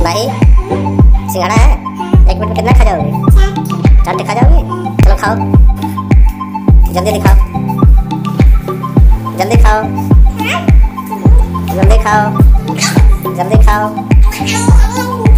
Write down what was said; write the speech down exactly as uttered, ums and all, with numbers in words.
भाई सिंघाड़ा है, एक मिनट में कितना खा जाओगे? चार खा जाओगे? चलो खाओ, जल्दी दिखाओ, जल्दी खाओ, जल्दी खाओ, जल्दी खाओ।